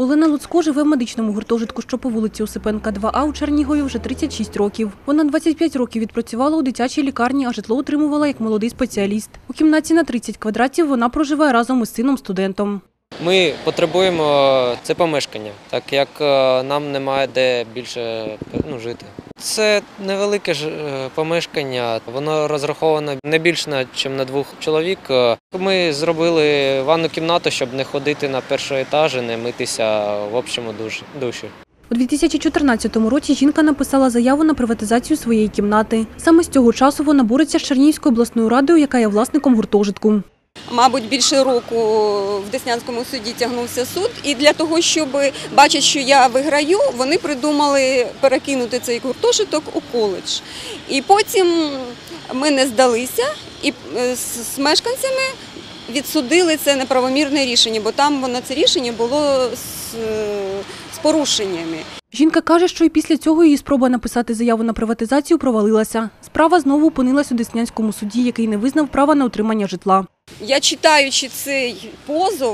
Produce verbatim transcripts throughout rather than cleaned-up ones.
Олена Луцько живе в медичному гуртожитку, що по вулиці Осипенка, два А у Чернігові вже тридцять шість років. Вона двадцять п'ять років відпрацювала у дитячій лікарні, а житло отримувала як молодий спеціаліст. У кімнаті на тридцять квадратів вона проживає разом із сином-студентом. Ми потребуємо це помешкання, так як нам немає де більше ну, жити. Це невелике ж помешкання, воно розраховано не більше, ніж на двох чоловік. Ми зробили ванну кімнату, щоб не ходити на перший етаж і не митися в общому душі. У дві тисячі чотирнадцятому році жінка написала заяву на приватизацію своєї кімнати. Саме з цього часу вона бореться з Чернігівською обласною радою, яка є власником гуртожитку. Мабуть, більше року в Деснянському суді тягнувся суд, і для того, щоб бачити, що я виграю, вони придумали перекинути цей гуртожиток у коледж. І потім ми не здалися, і з мешканцями відсудили це неправомірне рішення, бо там воно це рішення було з, з порушеннями. Жінка каже, що і після цього її спроба написати заяву на приватизацію провалилася. Справа знову опинилась у Деснянському суді, який не визнав права на отримання житла. Я, читаючи цей позов,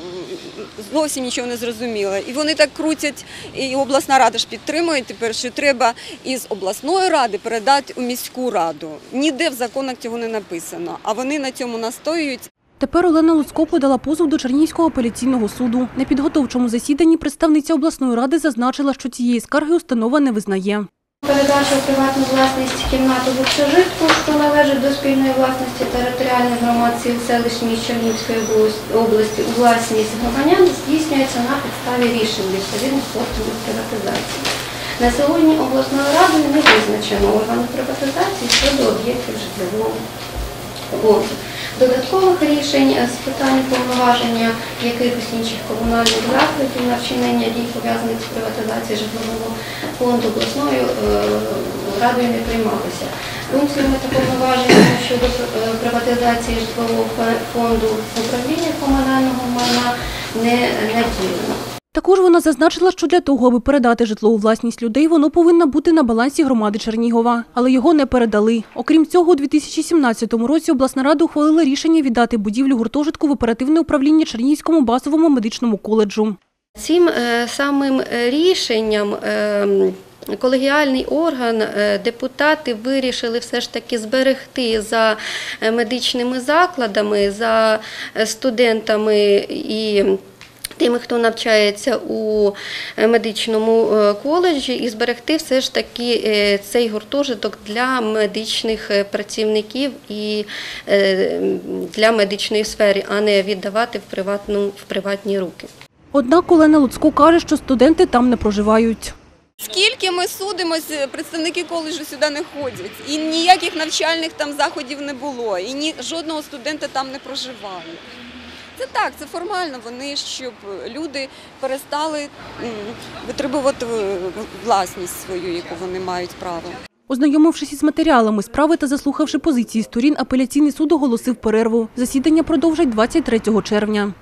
зовсім нічого не зрозуміла. І вони так крутять, і обласна рада ж підтримує тепер, що треба із обласної ради передати у міську раду. Ніде в законах цього не написано, а вони на цьому настоюють. Тепер Олена Луцько подала позов до Чернігівського апеляційного суду. На підготовчому засіданні представниця обласної ради зазначила, що цієї скарги установа не визнає. Передача у приватну власність кімнати гуртожитку, що належить до спільної власності територіальних громад сіл, селищ міст Чернігівської області у власність громадян здійснюється на підставі рішень відповідних органів приватизації. На сьогодні обласною радою не визначено органу приватизації щодо об'єктів житлового фонду. Додаткових рішень з питань повноваження якихось інших комунальних закладів на вчинення дій, пов'язаних з приватизацією житлового фонду, обласною радою не приймалися. Функціями та повноваженнями щодо приватизації житлового фонду управління комунального майна не, не втілено. Також вона зазначила, що для того, аби передати житло у власність людей, воно повинно бути на балансі громади Чернігова. Але його не передали. Окрім цього, у дві тисячі сімнадцятому році обласна рада ухвалила рішення віддати будівлю гуртожитку в оперативне управління Чернігівському базовому медичному коледжу. Цим е, самим рішенням е, колегіальний орган, е, депутати вирішили все ж таки зберегти за медичними закладами, за студентами і тими, хто навчається у медичному коледжі, і зберегти все ж таки цей гуртожиток для медичних працівників і для медичної сфери, а не віддавати в, приватну, в приватні руки. Однак Олена Луцько каже, що студенти там не проживають. Скільки ми судимось, представники коледжу сюди не ходять, і ніяких навчальних там заходів не було, і ні, жодного студента там не проживає. Це так, це формально, вони, щоб люди перестали витребувати власність свою, яку вони мають право. Ознайомившись із матеріалами справи та заслухавши позиції сторін, апеляційний суд оголосив перерву. Засідання продовжать двадцять третього червня.